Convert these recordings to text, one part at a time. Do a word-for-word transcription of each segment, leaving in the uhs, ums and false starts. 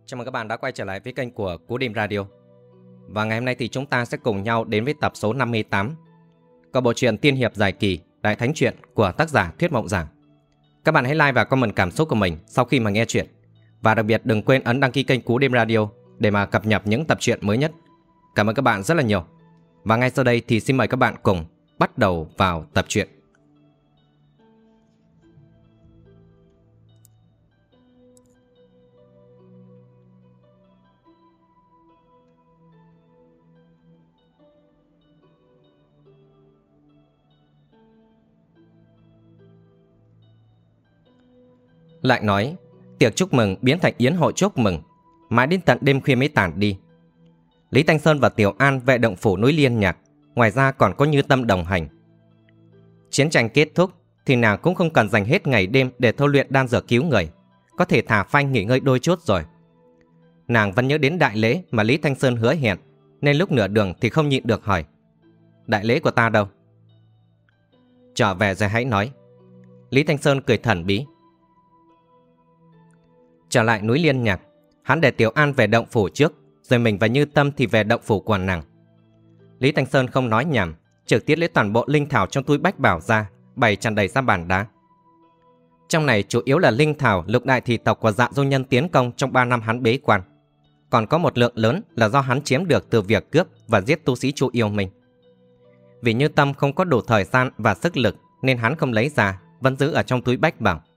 Chào mừng các bạn đã quay trở lại với kênh của Cú Đêm Radio. Và ngày hôm nay thì chúng ta sẽ cùng nhau đến với tập số năm mươi tám của bộ truyện tiên hiệp dài kỳ Đại Thánh Truyện của tác giả Thuyết Mộng Giảng. Các bạn hãy like và comment cảm xúc của mình sau khi mà nghe chuyện. Và đặc biệt đừng quên ấn đăng ký kênh Cú Đêm Radio để mà cập nhật những tập truyện mới nhất. Cảm ơn các bạn rất là nhiều. Và ngay sau đây thì xin mời các bạn cùng bắt đầu vào tập truyện. Lại nói, tiệc chúc mừng biến thành yến hội chúc mừng, mãi đến tận đêm khuya mới tàn đi. Lý Thanh Sơn và Tiểu An vệ động phủ núi Liên Nhạc, ngoài ra còn có Như Tâm đồng hành. Chiến tranh kết thúc thì nàng cũng không cần dành hết ngày đêm để thâu luyện đan dược cứu người, có thể thả phanh nghỉ ngơi đôi chút rồi. Nàng vẫn nhớ đến đại lễ mà Lý Thanh Sơn hứa hẹn, nên lúc nửa đường thì không nhịn được hỏi: đại lễ của ta đâu? Trở về rồi hãy nói. Lý Thanh Sơn cười thần bí. Trở lại núi Liên Nhạc, hắn để Tiểu An về động phủ trước, rồi mình và Như Tâm thì về động phủ của nàng. Lý Thanh Sơn không nói nhảm, trực tiếp lấy toàn bộ linh thảo trong túi bách bảo ra, bày tràn đầy ra bàn đá. Trong này chủ yếu là linh thảo lục đại thị tộc của Dạ Du Nhân tiến công trong ba năm hắn bế quan. Còn có một lượng lớn là do hắn chiếm được từ việc cướp và giết tu sĩ Chu Yêu Minh. Vì Như Tâm không có đủ thời gian và sức lực nên hắn không lấy ra, vẫn giữ ở trong túi bách bảo.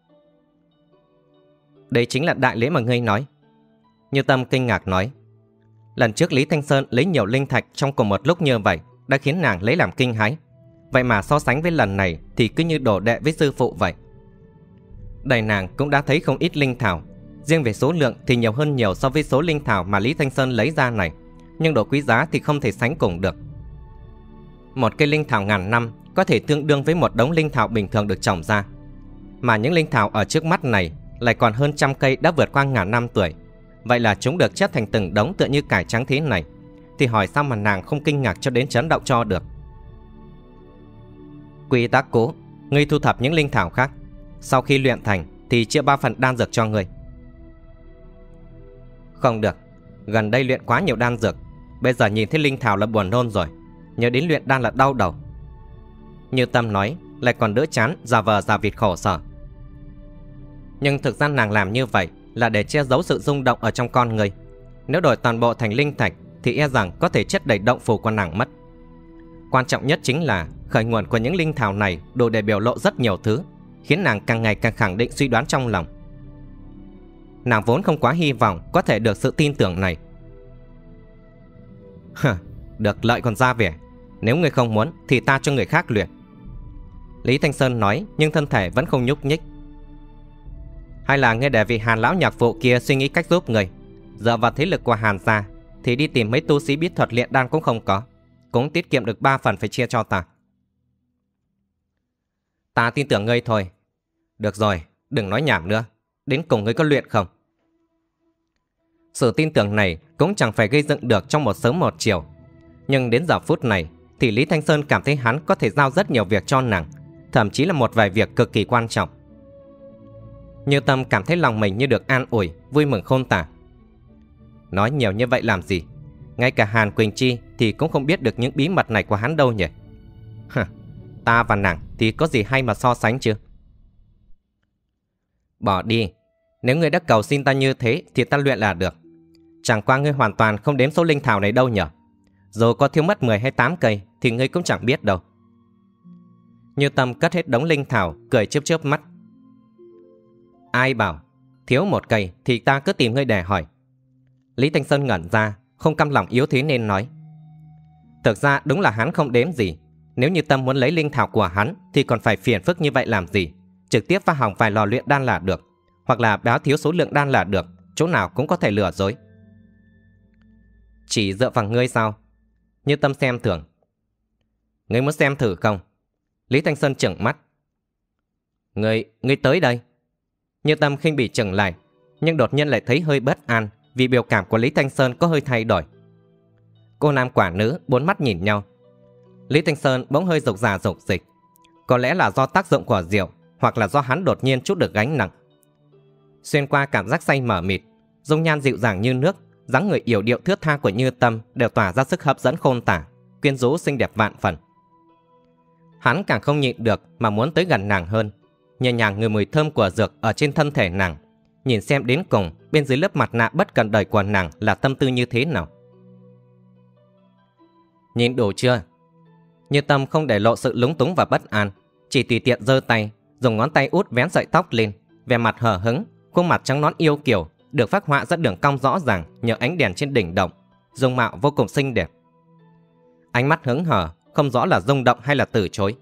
Đây chính là đại lễ mà ngươi nói. Như Tâm kinh ngạc nói. Lần trước Lý Thanh Sơn lấy nhiều linh thạch trong cùng một lúc như vậy đã khiến nàng lấy làm kinh hãi. Vậy mà so sánh với lần này thì cứ như đồ đệ với sư phụ vậy. Đầy nàng cũng đã thấy không ít linh thảo. Riêng về số lượng thì nhiều hơn nhiều so với số linh thảo mà Lý Thanh Sơn lấy ra này, nhưng độ quý giá thì không thể sánh cùng được. Một cây linh thảo ngàn năm có thể tương đương với một đống linh thảo bình thường được trồng ra. Mà những linh thảo ở trước mắt này lại còn hơn trăm cây đã vượt qua ngàn năm tuổi. Vậy là chúng được chất thành từng đống tựa như cải trắng thế này, thì hỏi sao mà nàng không kinh ngạc cho đến chấn động cho được. Quy tắc cũ, ngươi thu thập những linh thảo khác, sau khi luyện thành thì chia ba phần đan dược cho ngươi. Không được, gần đây luyện quá nhiều đan dược, bây giờ nhìn thấy linh thảo là buồn nôn rồi, nhớ đến luyện đan là đau đầu. Như Tâm nói, lại còn đỡ chán giả vờ giả vịt khổ sở. Nhưng thực ra nàng làm như vậy là để che giấu sự rung động ở trong con người. Nếu đổi toàn bộ thành linh thạch thì e rằng có thể chất đầy động phủ của nàng mất. Quan trọng nhất chính là khởi nguồn của những linh thảo này đủ để biểu lộ rất nhiều thứ, khiến nàng càng ngày càng khẳng định suy đoán trong lòng. Nàng vốn không quá hy vọng có thể được sự tin tưởng này. Hừ, được lợi còn ra vẻ. Nếu người không muốn thì ta cho người khác luyện. Lý Thanh Sơn nói, nhưng thân thể vẫn không nhúc nhích. Hay là ngươi để vị Hàn lão nhạc phụ kia suy nghĩ cách giúp người. Dựa vào thế lực của Hàn gia thì đi tìm mấy tu sĩ biết thuật luyện đan cũng không có, cũng tiết kiệm được ba phần phải chia cho ta. Ta tin tưởng ngươi thôi. Được rồi, đừng nói nhảm nữa. Đến cùng ngươi có luyện không? Sự tin tưởng này cũng chẳng phải gây dựng được trong một sớm một chiều. Nhưng đến giờ phút này thì Lý Thanh Sơn cảm thấy hắn có thể giao rất nhiều việc cho nàng, thậm chí là một vài việc cực kỳ quan trọng. Như Tâm cảm thấy lòng mình như được an ủi, vui mừng khôn tả. Nói nhiều như vậy làm gì? Ngay cả Hàn Quỳnh Chi thì cũng không biết được những bí mật này của hắn đâu nhỉ? Hừ, ta và nàng thì có gì hay mà so sánh chứ? Bỏ đi. Nếu ngươi đã cầu xin ta như thế thì ta luyện là được. Chẳng qua ngươi hoàn toàn không đếm số linh thảo này đâu nhỉ? Dù có thiếu mất mười hay tám cây thì ngươi cũng chẳng biết đâu. Như Tâm cất hết đống linh thảo, cười chớp chớp mắt. Ai bảo thiếu một cây thì ta cứ tìm ngươi để hỏi. Lý Thanh Sơn ngẩn ra, không căm lòng yếu thế nên nói. Thực ra đúng là hắn không đếm gì. Nếu Như Tâm muốn lấy linh thảo của hắn thì còn phải phiền phức như vậy làm gì? Trực tiếp phá hỏng vài lò luyện đan là được, hoặc là báo thiếu số lượng đan là được. Chỗ nào cũng có thể lừa dối. Chỉ dựa vào ngươi sao? Như Tâm xem thường. Ngươi muốn xem thử không? Lý Thanh Sơn trừng mắt. Ngươi, ngươi tới đây. Như Tâm khinh bỉ chừng lại, nhưng đột nhiên lại thấy hơi bất an vì biểu cảm của Lý Thanh Sơn có hơi thay đổi. Cô nam quả nữ bốn mắt nhìn nhau. Lý Thanh Sơn bỗng hơi rục rà rục dịch. Có lẽ là do tác dụng của rượu, hoặc là do hắn đột nhiên chút được gánh nặng. Xuyên qua cảm giác say mờ mịt, dung nhan dịu dàng như nước, dáng người yểu điệu thướt tha của Như Tâm đều tỏa ra sức hấp dẫn khôn tả, quyến rũ xinh đẹp vạn phần. Hắn càng không nhịn được mà muốn tới gần nàng hơn, nhẹ nhàng ngửi mùi thơm của dược ở trên thân thể nàng, nhìn xem đến cùng bên dưới lớp mặt nạ bất cần đời của nàng là tâm tư như thế nào. Nhìn đủ chưa? Như Tâm không để lộ sự lúng túng và bất an, chỉ tùy tiện giơ tay, dùng ngón tay út vén sợi tóc lên, vẻ mặt hờ hững, khuôn mặt trắng nõn yêu kiều được phác họa ra đường cong rõ ràng nhờ ánh đèn trên đỉnh động, dung mạo vô cùng xinh đẹp. Ánh mắt hững hờ, không rõ là rung động hay là từ chối.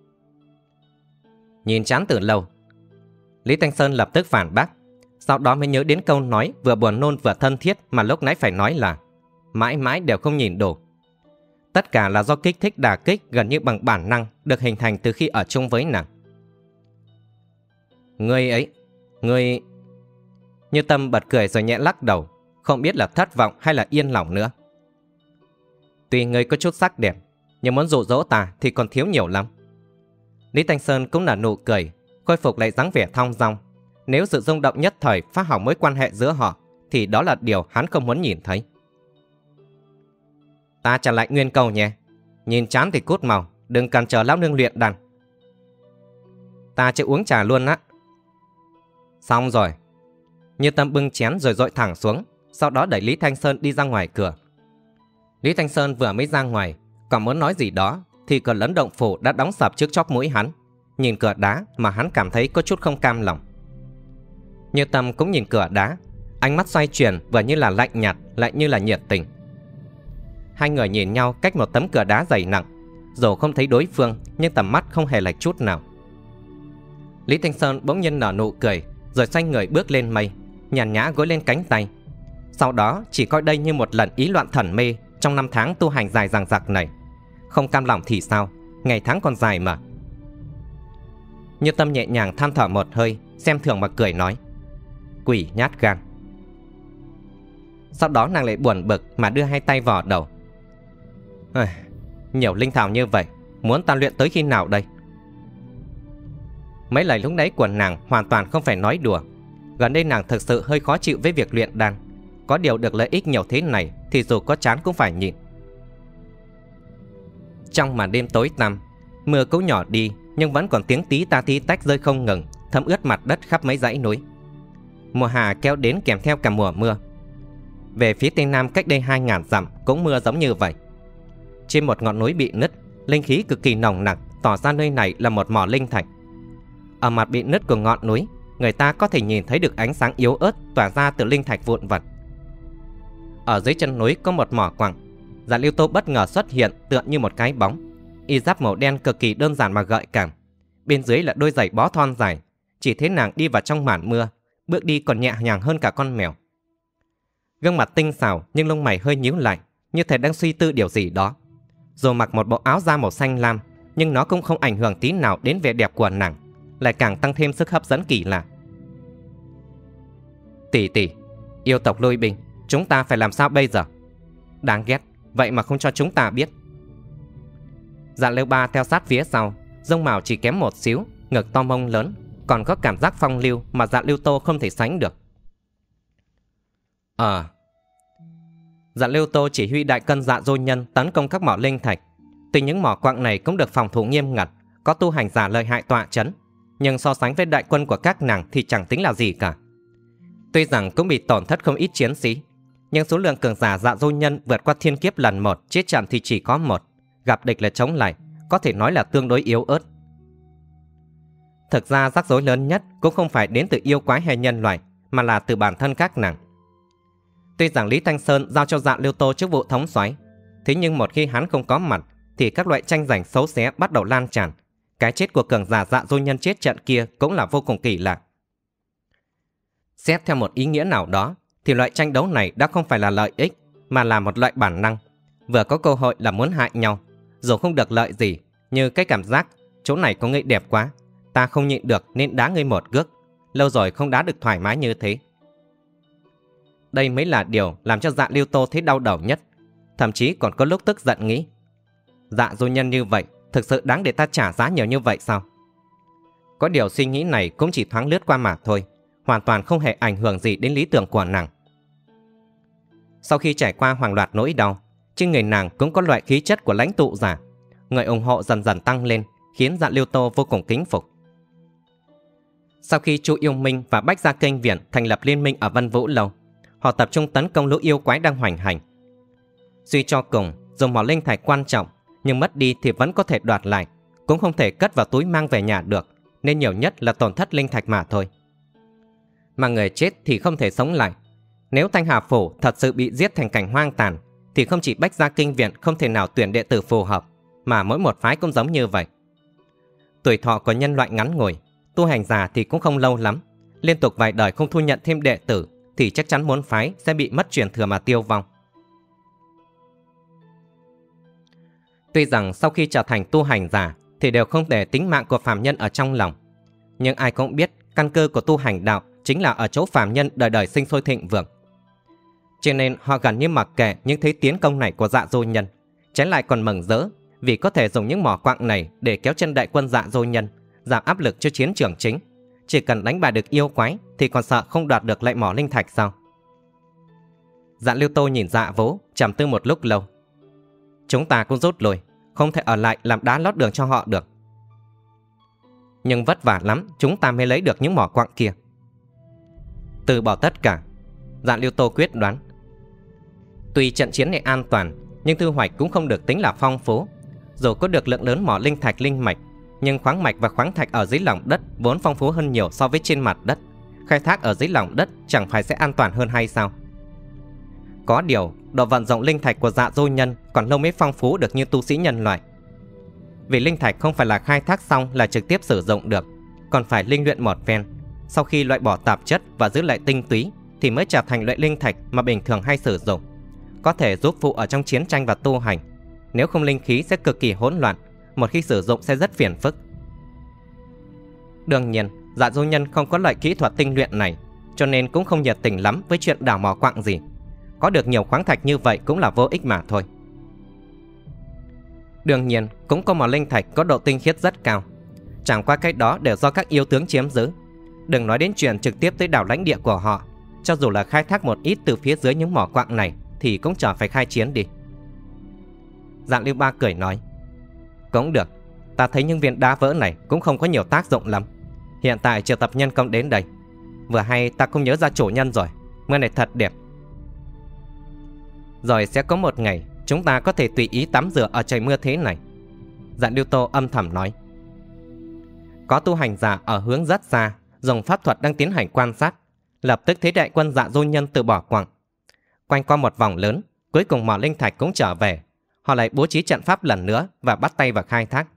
Nhìn chán từ lâu. Lý Thanh Sơn lập tức phản bác, sau đó mới nhớ đến câu nói vừa buồn nôn vừa thân thiết mà lúc nãy phải nói là mãi mãi đều không nhìn đủ. Tất cả là do kích thích đả kích gần như bằng bản năng được hình thành từ khi ở chung với nàng. Ngươi ấy, ngươi... Như Tâm bật cười rồi nhẹ lắc đầu, không biết là thất vọng hay là yên lòng nữa. Tuy ngươi có chút sắc đẹp, nhưng muốn dụ dỗ ta thì còn thiếu nhiều lắm. Lý Thanh Sơn cũng nở nụ cười, khôi phục lại dáng vẻ thong dong. Nếu sự rung động nhất thời phá hỏng mối quan hệ giữa họ, thì đó là điều hắn không muốn nhìn thấy. Ta trả lại nguyên câu nhé. Nhìn chán thì cút mau, đừng cần chờ lão nương luyện đàn. Ta chưa uống trà luôn á. Xong rồi. Như Tâm bưng chén rồi dội thẳng xuống, sau đó đẩy Lý Thanh Sơn đi ra ngoài cửa. Lý Thanh Sơn vừa mới ra ngoài, còn muốn nói gì đó thì cửa lớn động phủ đã đóng sập trước chóp mũi hắn. Nhìn cửa đá mà hắn cảm thấy có chút không cam lòng. Như Tâm cũng nhìn cửa đá, ánh mắt xoay chuyển vừa như là lạnh nhạt lại như là nhiệt tình. Hai người nhìn nhau cách một tấm cửa đá dày nặng, dù không thấy đối phương nhưng tầm mắt không hề lệch chút nào. Lý Thanh Sơn bỗng nhiên nở nụ cười, rồi xoay người bước lên mây, nhàn nhã gối lên cánh tay. Sau đó chỉ coi đây như một lần ý loạn thần mê trong năm tháng tu hành dài dằng dặc này. Không cam lòng thì sao, ngày tháng còn dài mà. Như Tâm nhẹ nhàng than thở một hơi, xem thường mà cười nói: Quỷ nhát gan. Sau đó nàng lại buồn bực mà đưa hai tay vào đầu. Nhiều linh thảo như vậy, muốn ta luyện tới khi nào đây? Mấy lời lúc nãy của nàng hoàn toàn không phải nói đùa. Gần đây nàng thực sự hơi khó chịu với việc luyện đan. Có điều được lợi ích nhiều thế này thì dù có chán cũng phải nhịn. Trong màn đêm tối tăm, mưa cũng nhỏ đi, nhưng vẫn còn tiếng tí ta tí tách rơi không ngừng, thấm ướt mặt đất khắp mấy dãy núi. Mùa hạ kéo đến kèm theo cả mùa mưa. Về phía tây nam cách đây hai ngàn dặm cũng mưa giống như vậy. Trên một ngọn núi bị nứt, linh khí cực kỳ nồng nặc, tỏ ra nơi này là một mỏ linh thạch. Ở mặt bị nứt của ngọn núi, người ta có thể nhìn thấy được ánh sáng yếu ớt tỏa ra từ linh thạch vụn vặt. Ở dưới chân núi có một mỏ quặng. Dạ Lưu Tô bất ngờ xuất hiện tựa như một cái bóng. Y giáp màu đen cực kỳ đơn giản mà gợi cảm. Bên dưới là đôi giày bó thon dài. Chỉ thấy nàng đi vào trong màn mưa, bước đi còn nhẹ nhàng hơn cả con mèo. Gương mặt tinh xảo nhưng lông mày hơi nhíu lại, như thể đang suy tư điều gì đó. Dù mặc một bộ áo da màu xanh lam, nhưng nó cũng không ảnh hưởng tí nào đến vẻ đẹp của nàng, lại càng tăng thêm sức hấp dẫn kỳ lạ. Tỷ tỷ, yêu tộc lui binh, chúng ta phải làm sao bây giờ? Đáng ghét, vậy mà không cho chúng ta biết. Dạ Lưu Ba theo sát phía sau, dung mạo chỉ kém một xíu, ngực to mông lớn, còn có cảm giác phong lưu mà Dạ Lưu Tô không thể sánh được. Ờ à. Dạ Lưu Tô chỉ huy đại cân Dạ Dô Nhân tấn công các mỏ linh thạch. Tuy những mỏ quặng này cũng được phòng thủ nghiêm ngặt, có tu hành giả lợi hại tọa chấn, nhưng so sánh với đại quân của các nàng thì chẳng tính là gì cả. Tuy rằng cũng bị tổn thất không ít chiến sĩ, nhưng số lượng cường giả Dạ Dô Nhân vượt qua thiên kiếp lần một chết trận thì chỉ có một, gặp địch là chống lại, có thể nói là tương đối yếu ớt. Thực ra rắc rối lớn nhất cũng không phải đến từ yêu quái hay nhân loại, mà là từ bản thân các nàng. Tuy rằng Lý Thanh Sơn giao cho Dạ Lưu Tô chức vụ thống soái, thế nhưng một khi hắn không có mặt thì các loại tranh giành xấu xé bắt đầu lan tràn. Cái chết của cường giả Dạ Dô Nhân chết trận kia cũng là vô cùng kỳ lạ. Xét theo một ý nghĩa nào đó thì loại tranh đấu này đã không phải là lợi ích, mà là một loại bản năng. Vừa có cơ hội là muốn hại nhau, dù không được lợi gì, như cái cảm giác chỗ này có ngươi đẹp quá, ta không nhịn được nên đá ngươi một cước, lâu rồi không đá được thoải mái như thế. Đây mới là điều làm cho Dạ Lưu Tô thấy đau đầu nhất, thậm chí còn có lúc tức giận nghĩ: Dạ Dô Nhân như vậy thực sự đáng để ta trả giá nhiều như vậy sao? Có điều suy nghĩ này cũng chỉ thoáng lướt qua mà thôi, hoàn toàn không hề ảnh hưởng gì đến lý tưởng của nàng. Sau khi trải qua hàng loạt nỗi đau, trên người nàng cũng có loại khí chất của lãnh tụ giả. Người ủng hộ dần dần tăng lên, khiến Dạ Lưu Tô vô cùng kính phục. Sau khi Chu Yêu Minh và Bách Gia Kênh Viện thành lập liên minh ở Vân Vũ Lâu, họ tập trung tấn công lũ yêu quái đang hoành hành. Suy cho cùng, dùng mỏ linh thạch quan trọng, nhưng mất đi thì vẫn có thể đoạt lại, cũng không thể cất vào túi mang về nhà được, nên nhiều nhất là tổn thất linh thạch mà thôi. Mà người chết thì không thể sống lại. Nếu Thanh Hà Phủ thật sự bị giết thành cảnh hoang tàn, thì không chỉ Bách Gia Kinh Viện không thể nào tuyển đệ tử phù hợp, mà mỗi một phái cũng giống như vậy. Tuổi thọ của nhân loại ngắn ngủi, tu hành già thì cũng không lâu lắm. Liên tục vài đời không thu nhận thêm đệ tử, thì chắc chắn môn phái sẽ bị mất truyền thừa mà tiêu vong. Tuy rằng sau khi trở thành tu hành giả thì đều không để tính mạng của phàm nhân ở trong lòng, nhưng ai cũng biết căn cơ của tu hành đạo chính là ở chỗ phàm nhân đời đời sinh sôi thịnh vượng. Cho nên họ gần như mặc kệ những thế tiến công này của Dạ Dô Nhân, trái lại còn mừng rỡ vì có thể dùng những mỏ quặng này để kéo chân đại quân Dạ Dô Nhân, giảm áp lực cho chiến trường chính. Chỉ cần đánh bại được yêu quái thì còn sợ không đoạt được lại mỏ linh thạch sao? Dạ Lưu Tô nhìn Dạ Vũ, trầm tư một lúc lâu. Chúng ta cũng rút lui, không thể ở lại làm đá lót đường cho họ được. Nhưng vất vả lắm chúng ta mới lấy được những mỏ quặng kia. Từ bỏ tất cả, Dạ Lưu Tô quyết đoán. Tuy trận chiến này an toàn, nhưng thu hoạch cũng không được tính là phong phú. Dù có được lượng lớn mỏ linh thạch linh mạch, nhưng khoáng mạch và khoáng thạch ở dưới lòng đất vốn phong phú hơn nhiều so với trên mặt đất. Khai thác ở dưới lòng đất chẳng phải sẽ an toàn hơn hay sao? Có điều, độ vận dụng linh thạch của Dạ Dô Nhân còn lâu mới phong phú được như tu sĩ nhân loại. Vì linh thạch không phải là khai thác xong là trực tiếp sử dụng được, còn phải linh luyện một phen. Sau khi loại bỏ tạp chất và giữ lại tinh túy thì mới trở thành loại linh thạch mà bình thường hay sử dụng, có thể giúp phụ ở trong chiến tranh và tu hành. Nếu không linh khí sẽ cực kỳ hỗn loạn, một khi sử dụng sẽ rất phiền phức. Đương nhiên, Dạ Dô Nhân không có loại kỹ thuật tinh luyện này, cho nên cũng không nhiệt tình lắm với chuyện đào mỏ quặng gì. Có được nhiều khoáng thạch như vậy cũng là vô ích mà thôi. Đương nhiên, cũng có mỏ linh thạch có độ tinh khiết rất cao. Chẳng qua cái đó đều do các yêu tướng chiếm giữ. Đừng nói đến chuyện trực tiếp tới đảo lãnh địa của họ. Cho dù là khai thác một ít từ phía dưới những mỏ quặng này thì cũng chẳng phải khai chiến đi. Dạ Lưu Ba cười nói, cũng được, ta thấy những viên đá vỡ này cũng không có nhiều tác dụng lắm. Hiện tại triệu tập nhân công đến đây, vừa hay ta cũng nhớ ra chủ nhân rồi. Mưa này thật đẹp. Rồi sẽ có một ngày chúng ta có thể tùy ý tắm rửa ở trời mưa thế này. Dạ Lưu Tô âm thầm nói. Có tu hành giả ở hướng rất xa dùng pháp thuật đang tiến hành quan sát, lập tức thấy đại quân Dạ Dô Nhân từ bỏ quặng. Quanh qua một vòng lớn, cuối cùng mỏ linh thạch cũng trở về. Họ lại bố trí trận pháp lần nữa và bắt tay vào khai thác.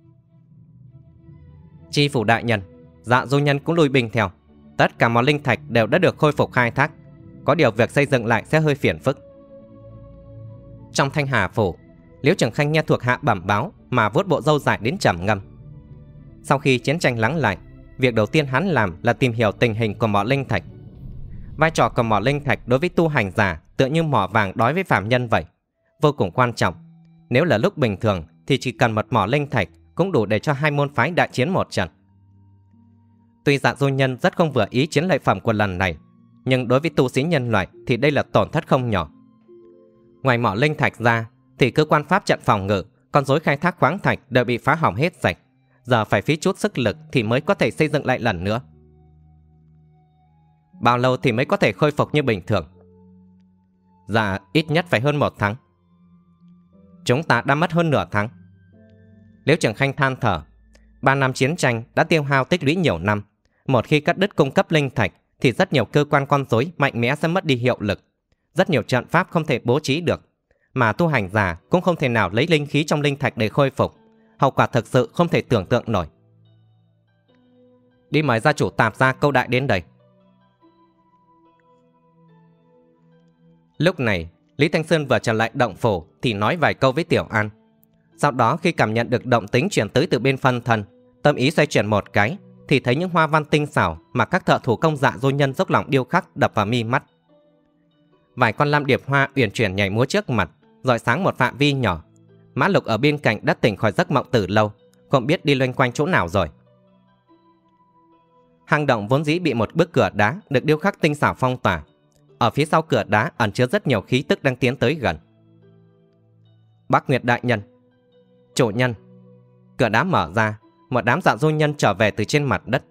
Chi phủ đại nhân, Dạ Dô Nhân cũng lui binh theo. Tất cả mỏ linh thạch đều đã được khôi phục khai thác. Có điều việc xây dựng lại sẽ hơi phiền phức. Trong Thanh Hà Phủ, Liễu Trường Khanh nghe thuộc hạ bẩm báo mà vuốt bộ râu dài đến trầm ngâm. Sau khi chiến tranh lắng lại, việc đầu tiên hắn làm là tìm hiểu tình hình của mỏ linh thạch. Vai trò của mỏ linh thạch đối với tu hành giả tựa như mỏ vàng đối với phàm nhân vậy, vô cùng quan trọng. Nếu là lúc bình thường thì chỉ cần một mỏ linh thạch cũng đủ để cho hai môn phái đại chiến một trận. Tuy Dạ Dô Nhân rất không vừa ý chiến lợi phẩm của lần này, nhưng đối với tu sĩ nhân loại thì đây là tổn thất không nhỏ. Ngoài mỏ linh thạch ra thì cơ quan pháp trận phòng ngự, con rối khai thác khoáng thạch đều bị phá hỏng hết sạch. Giờ phải phí chút sức lực thì mới có thể xây dựng lại lần nữa. Bao lâu thì mới có thể khôi phục như bình thường? Dạ, ít nhất phải hơn một tháng. Chúng ta đã mất hơn nửa tháng. Liễu Trường Khanh than thở. Ba năm chiến tranh đã tiêu hao tích lũy nhiều năm. Một khi cắt đứt cung cấp linh thạch thì rất nhiều cơ quan con rối mạnh mẽ sẽ mất đi hiệu lực. Rất nhiều trận pháp không thể bố trí được, mà tu hành giả cũng không thể nào lấy linh khí trong linh thạch để khôi phục. Hậu quả thực sự không thể tưởng tượng nổi. Đi mời gia chủ Tạp gia Câu Đại đến đây. Lúc này, Lý Thanh Sơn vừa trở lại động phủ thì nói vài câu với Tiểu An. Sau đó khi cảm nhận được động tĩnh chuyển tới từ bên phân thân, tâm ý xoay chuyển một cái thì thấy những hoa văn tinh xảo mà các thợ thủ công Dạ Dô Nhân dốc lòng điêu khắc đập vào mi mắt. Vài con lam điệp hoa uyển chuyển nhảy múa trước mặt, rọi sáng một phạm vi nhỏ. Mã Lục ở bên cạnh đã tỉnh khỏi giấc mộng từ lâu, không biết đi loanh quanh chỗ nào rồi. Hang động vốn dĩ bị một bức cửa đá được điêu khắc tinh xảo phong tỏa. ở phía sau cửa đá ẩn chứa rất nhiều khí tức đang tiến tới gần. Bắc Nguyệt đại nhân, chủ nhân. Cửa đá mở ra, một đám dạ du nhân trở về từ trên mặt đất.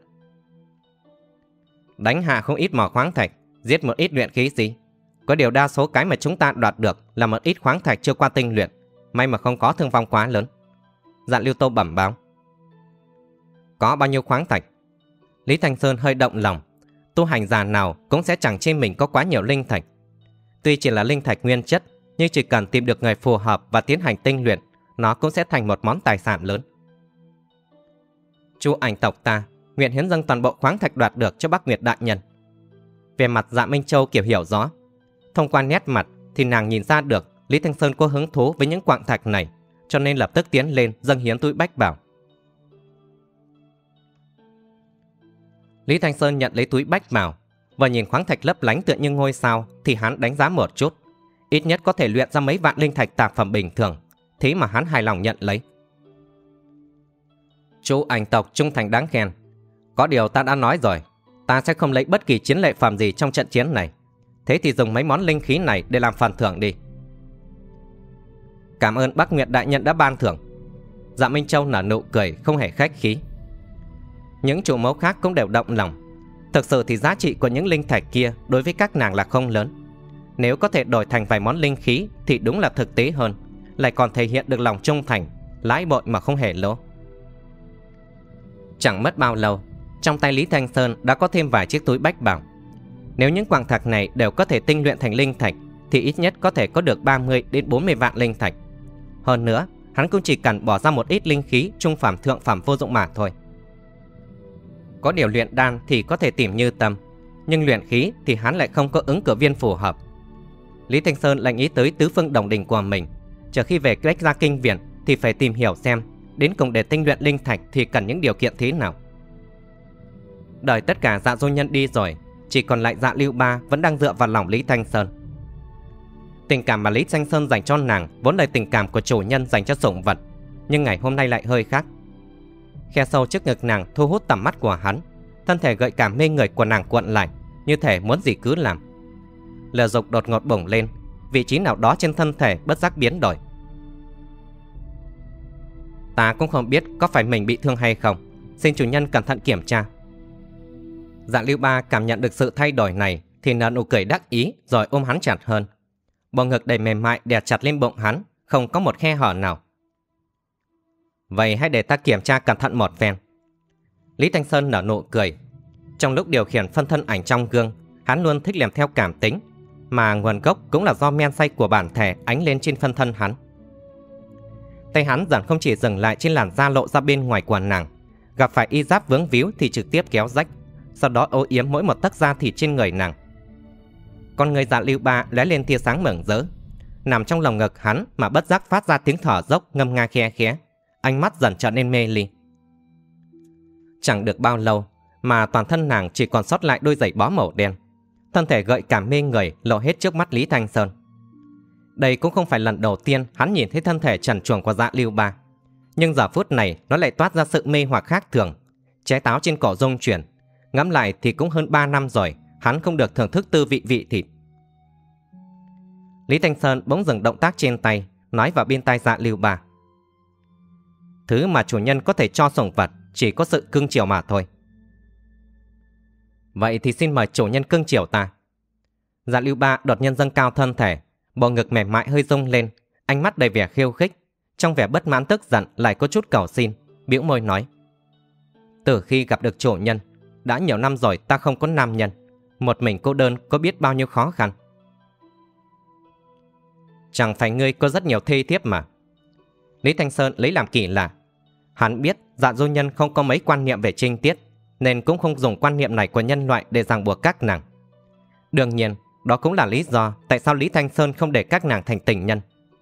Đánh hạ không ít mỏ khoáng thạch, giết một ít luyện khí sĩ. Có điều đa số cái mà chúng ta đoạt được là một ít khoáng thạch chưa qua tinh luyện, may mà không có thương vong quá lớn. Dạ Lưu Tô bẩm báo. Có bao nhiêu khoáng thạch? Lý Thanh Sơn hơi động lòng. Tu hành giả nào cũng sẽ chẳng chê mình có quá nhiều linh thạch. Tuy chỉ là linh thạch nguyên chất, nhưng chỉ cần tìm được người phù hợp và tiến hành tinh luyện, nó cũng sẽ thành một món tài sản lớn. Chu ảnh tộc ta nguyện hiến dâng toàn bộ khoáng thạch đoạt được cho Bắc Nguyệt đại nhân. Về mặt Dạ Minh Châu kiểu hiểu rõ. Thông qua nét mặt thì nàng nhìn ra được Lý Thanh Sơn có hứng thú với những quặng thạch này, cho nên lập tức tiến lên dâng hiến túi bách bảo. Lý Thanh Sơn nhận lấy túi bách bảo và nhìn khoáng thạch lấp lánh tựa như ngôi sao thì hắn đánh giá một chút. Ít nhất có thể luyện ra mấy vạn linh thạch tạp phẩm bình thường, thế mà hắn hài lòng nhận lấy. Chu ảnh tộc trung thành đáng khen. Có điều ta đã nói rồi, ta sẽ không lấy bất kỳ chiến lợi phẩm gì trong trận chiến này. Thế thì dùng mấy món linh khí này để làm phần thưởng đi. Cảm ơn Bắc Nguyệt đại nhân đã ban thưởng. Dạ Minh Châu nở nụ cười không hề khách khí. Những chủ mẫu khác cũng đều động lòng. Thực sự thì giá trị của những linh thạch kia đối với các nàng là không lớn. Nếu có thể đổi thành vài món linh khí thì đúng là thực tế hơn, lại còn thể hiện được lòng trung thành, lãi bội mà không hề lỗ. Chẳng mất bao lâu, trong tay Lý Thanh Sơn đã có thêm vài chiếc túi bách bảo. Nếu những quặng thạch này đều có thể tinh luyện thành linh thạch thì ít nhất có thể có được ba mươi đến bốn mươi vạn linh thạch. Hơn nữa, hắn cũng chỉ cần bỏ ra một ít linh khí trung phẩm thượng phẩm vô dụng mà thôi. Có điều luyện đan thì có thể tìm Như Tâm, nhưng luyện khí thì hắn lại không có ứng cử viên phù hợp. Lý Thanh Sơn lại nghĩ tới tứ phương đồng đình của mình. Chờ khi về Bách Gia Kinh Viện thì phải tìm hiểu xem đến cùng để tinh luyện linh thạch thì cần những điều kiện thế nào. Đợi tất cả dạ du nhân đi rồi, chỉ còn lại Dạ Lưu Ba vẫn đang dựa vào lòng Lý Thanh Sơn. Tình cảm mà Lý Thanh Sơn dành cho nàng vốn là tình cảm của chủ nhân dành cho sủng vật, nhưng ngày hôm nay lại hơi khác. Khe sâu trước ngực nàng thu hút tầm mắt của hắn, thân thể gợi cảm mê người của nàng cuộn lại, như thể muốn gì cứ làm. Lửa dục đột ngột bùng lên, vị trí nào đó trên thân thể bất giác biến đổi. Ta cũng không biết có phải mình bị thương hay không, xin chủ nhân cẩn thận kiểm tra. Dạ Lưu Ba cảm nhận được sự thay đổi này thì nở nụ cười đắc ý rồi ôm hắn chặt hơn. Bầu ngực đầy mềm mại đè chặt lên bụng hắn, không có một khe hở nào. Vậy hãy để ta kiểm tra cẩn thận một phen. Lý Thanh Sơn nở nụ cười. Trong lúc điều khiển phân thân ảnh trong gương, hắn luôn thích làm theo cảm tính, mà nguồn gốc cũng là do men say của bản thể ánh lên trên phân thân hắn. Tay hắn dần không chỉ dừng lại trên làn da lộ ra bên ngoài của nàng, gặp phải y giáp vướng víu thì trực tiếp kéo rách, sau đó ô yếm mỗi một tấc da thịt trên người nàng. Con người Dạ Lưu Ba lóe lên tia sáng mừng rỡ, nằm trong lòng ngực hắn mà bất giác phát ra tiếng thở dốc ngâm nga khe khẽ, ánh mắt dần trở nên mê ly. Chẳng được bao lâu mà toàn thân nàng chỉ còn sót lại đôi giày bó màu đen, thân thể gợi cảm mê người lộ hết trước mắt Lý Thanh Sơn. Đây cũng không phải lần đầu tiên hắn nhìn thấy thân thể trần truồng của Dạ Lưu Ba, nhưng giờ phút này nó lại toát ra sự mê hoặc khác thường. Trái táo trên cổ rung chuyển, ngẫm lại thì cũng hơn ba năm rồi hắn không được thưởng thức tư vị vị thịt. Lý Thanh Sơn bỗng dừng động tác trên tay, nói vào bên tai Dạ Lưu Ba: Thứ mà chủ nhân có thể cho sủng vật chỉ có sự cưng chiều mà thôi. Vậy thì xin mời chủ nhân cưng chiều ta. Dạ Lưu Ba đột nhiên dâng cao thân thể, bầu ngực mềm mại hơi rung lên, ánh mắt đầy vẻ khiêu khích, trong vẻ bất mãn tức giận lại có chút cầu xin, bĩu môi nói: Từ khi gặp được chủ nhân, đã nhiều năm rồi ta không có nam nhân, một mình cô đơn có biết bao nhiêu khó khăn. Chẳng phải ngươi có rất nhiều thê thiếp mà. Lý Thanh Sơn lấy làm kỳ lạ. Hắn biết Dạ du nhân không có mấy quan niệm về trinh tiết, nên cũng không dùng quan niệm này của nhân loại để ràng buộc các nàng. Đương nhiên, đó cũng là lý do tại sao Lý Thanh Sơn không để các nàng thành tình nhân.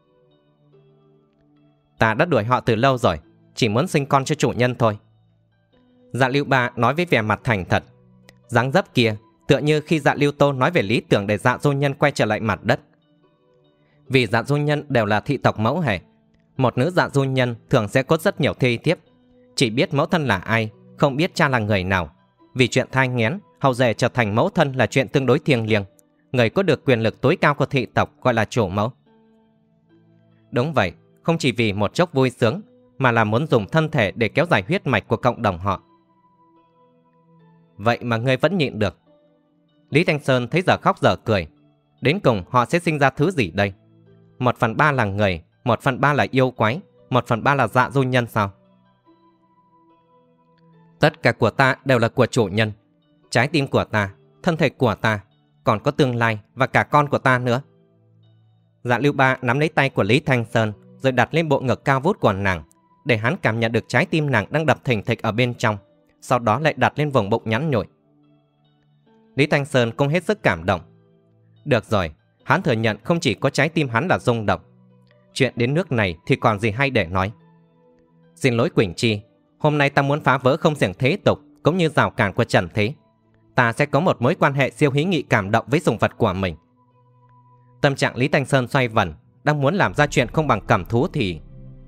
Ta đã đuổi họ từ lâu rồi, chỉ muốn sinh con cho chủ nhân thôi. Dạ Lưu Ba nói với vẻ mặt thành thật. Dáng dấp kia tựa như khi Dạ Lưu Tô nói về lý tưởng để Dạ du nhân quay trở lại mặt đất. Vì Dạ du nhân đều là thị tộc mẫu hệ, một nữ Dạ du nhân thường sẽ có rất nhiều thê thiếp, chỉ biết mẫu thân là ai, không biết cha là người nào. Vì chuyện thai nghén, hậu duệ trở thành mẫu thân là chuyện tương đối thiêng liêng, người có được quyền lực tối cao của thị tộc gọi là chủ mẫu. Đúng vậy, không chỉ vì một chốc vui sướng, mà là muốn dùng thân thể để kéo dài huyết mạch của cộng đồng họ. Vậy mà ngươi vẫn nhịn được. Lý Thanh Sơn thấy giờ khóc giờ cười. Đến cùng họ sẽ sinh ra thứ gì đây? Một phần ba là người, một phần ba là yêu quái, một phần ba là dạ du nhân sao? Tất cả của ta đều là của chủ nhân. Trái tim của ta, thân thể của ta, còn có tương lai và cả con của ta nữa. Dạ Lưu Ba nắm lấy tay của Lý Thanh Sơn rồi đặt lên bộ ngực cao vút của nàng, để hắn cảm nhận được trái tim nàng đang đập thình thịch ở bên trong, sau đó lại đặt lên vùng bụng nhắn nhủi. Lý Thanh Sơn cũng hết sức cảm động. Được rồi, hắn thừa nhận không chỉ có trái tim hắn là rung động. Chuyện đến nước này thì còn gì hay để nói. Xin lỗi Quỳnh Chi, hôm nay ta muốn phá vỡ không xiềng thế tục cũng như rào cản của trần thế. Ta sẽ có một mối quan hệ siêu hí nghị cảm động với sùng vật của mình. Tâm trạng Lý Thanh Sơn xoay vần, đang muốn làm ra chuyện không bằng cầm thú thì...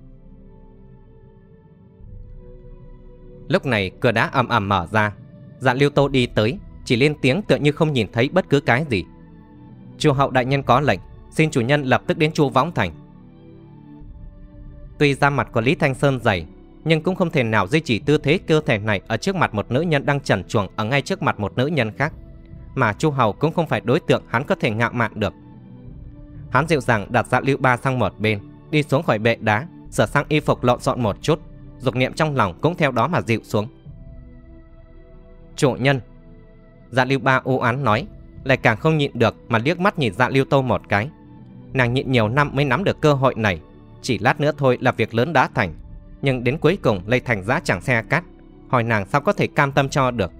Lúc này cửa đá ầm ầm mở ra. Dạ Lưu Tô đi tới, chỉ lên tiếng tựa như không nhìn thấy bất cứ cái gì. Chu hậu đại nhân có lệnh, xin chủ nhân lập tức đến Chu Võng Thành. Tuy da mặt của Lý Thanh Sơn dày, nhưng cũng không thể nào duy trì tư thế cơ thể này ở trước mặt một nữ nhân đang trần truồng ở ngay trước mặt một nữ nhân khác. Mà Chu hầu cũng không phải đối tượng hắn có thể ngạo mạn được. Hắn dịu dàng đặt Dạ Lưu Ba sang một bên, đi xuống khỏi bệ đá, sửa sang y phục lộn xộn một chút, dục niệm trong lòng cũng theo đó mà dịu xuống. Chủ nhân. Dạ Lưu Ba u oán nói, lại càng không nhịn được mà liếc mắt nhìn Dạ Lưu Tô một cái. Nàng nhịn nhiều năm mới nắm được cơ hội này, chỉ lát nữa thôi là việc lớn đã thành, nhưng đến cuối cùng lại thành giá chẳng xe cát. Hỏi nàng sao có thể cam tâm cho được.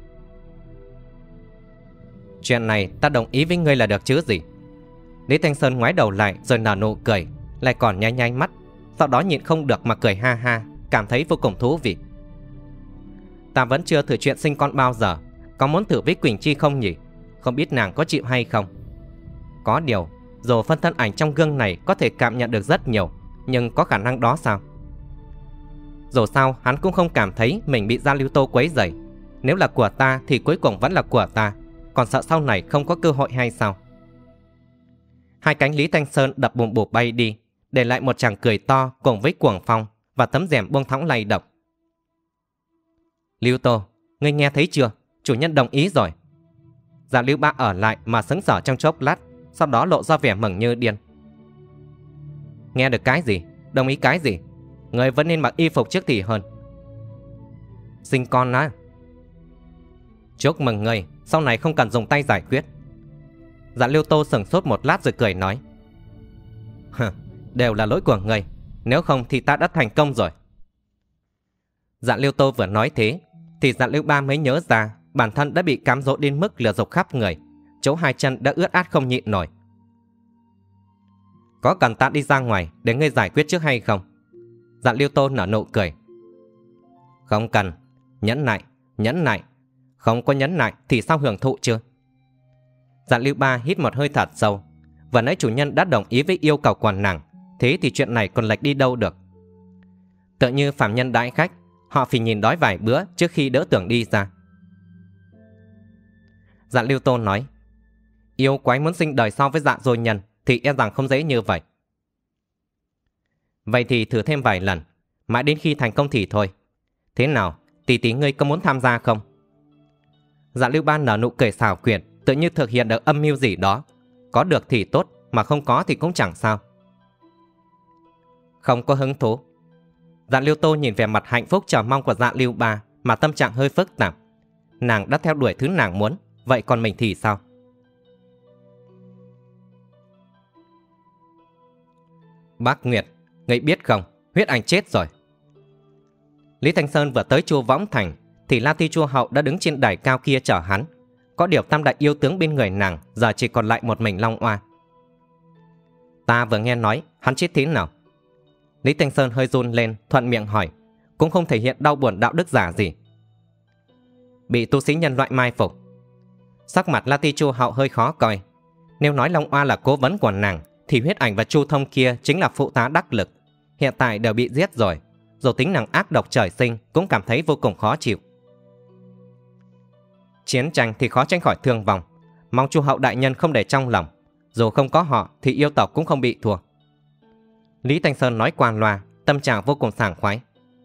Chuyện này ta đồng ý với ngươi là được chứ gì. Lý Thanh Sơn ngoái đầu lại rồi nở nụ cười, lại còn nháy nháy mắt, sau đó nhịn không được mà cười ha ha, cảm thấy vô cùng thú vị. Ta vẫn chưa thử chuyện sinh con bao giờ, có muốn thử với Quỳnh Chi không nhỉ? Không biết nàng có chịu hay không. Có điều, dù phân thân ảnh trong gương này có thể cảm nhận được rất nhiều, nhưng có khả năng đó sao? Dù sao hắn cũng không cảm thấy mình bị Dạ Lưu Tô quấy rầy. Nếu là của ta thì cuối cùng vẫn là của ta, còn sợ sau này không có cơ hội hay sao? Hai cánh Lý Thanh Sơn đập bùm bụp bay đi, để lại một chàng cười to cùng với cuồng phong và tấm rèm buông thõng lay động. Lưu Tô, ngươi nghe thấy chưa? Chủ nhân đồng ý rồi. Dạ Lưu Ba ở lại mà sững sờ trong chốc lát, sau đó lộ ra vẻ mừng như điên. Nghe được cái gì? Đồng ý cái gì? Ngươi vẫn nên mặc y phục trước thì hơn. Sinh con á? Chúc mừng ngươi, sau này không cần dùng tay giải quyết. Dạ Lưu Tô sững sốt một lát rồi cười nói. Hừ, đều là lỗi của ngươi, nếu không thì ta đã thành công rồi. Dạ Lưu Tô vừa nói thế thì Dạ Lưu Ba mới nhớ ra bản thân đã bị cám dỗ đến mức lửa dục khắp người, chỗ hai chân đã ướt át không nhịn nổi. Có cần ta đi ra ngoài để ngươi giải quyết trước hay không? Dạ Lưu Tô nở nụ cười. Không cần, nhẫn nại, nhẫn nại. Không có nhẫn nại thì sao hưởng thụ chưa? Dạ Lưu Ba hít một hơi thật sâu. Vừa nãy chủ nhân đã đồng ý với yêu cầu của nàng, thế thì chuyện này còn lệch đi đâu được. Tự như phàm nhân đãi khách, họ phải nhìn đói vài bữa trước khi đỡ tưởng đi ra. Dạ Lưu Tô nói, yêu quái muốn sinh đời sau với dạ dôi nhân thì e rằng không dễ như vậy. Vậy thì thử thêm vài lần, mãi đến khi thành công thì thôi. Thế nào, tỷ tỷ ngươi có muốn tham gia không? Dạ Lưu Ba nở nụ cười xảo quyệt, tự như thực hiện được âm mưu gì đó. Có được thì tốt, mà không có thì cũng chẳng sao. Không có hứng thú. Dạ Lưu Tô nhìn vẻ mặt hạnh phúc chờ mong của Dạ Lưu Ba mà tâm trạng hơi phức tạp. Nàng đã theo đuổi thứ nàng muốn, vậy còn mình thì sao? Bác Nguyệt, ngươi biết không, huyết ảnh chết rồi. Lý Thanh Sơn vừa tới Chu Võng Thành thì La Ti Chu hậu đã đứng trên đài cao kia chờ hắn. Có điều tam đại yêu tướng bên người nàng giờ chỉ còn lại một mình Long Oa. Ta vừa nghe nói hắn chết thế nào? Lý Thanh Sơn hơi run lên, thuận miệng hỏi, cũng không thể hiện đau buồn đạo đức giả gì. Bị tu sĩ nhân loại mai phục. Sắc mặt La Ti Chu hậu hơi khó coi. Nếu nói Long Oa là cố vấn của nàng thì huyết ảnh và Chu Thông kia chính là phụ tá đắc lực. Hiện tại đều bị giết rồi, dù tính nàng ác độc trời sinh cũng cảm thấy vô cùng khó chịu. Chiến tranh thì khó tránh khỏi thương vong, Mong Chu Hậu đại nhân không để trong lòng, dù không có họ thì yêu tộc cũng không bị thua. Lý Thanh Sơn nói qua loa, tâm trạng vô cùng sảng khoái.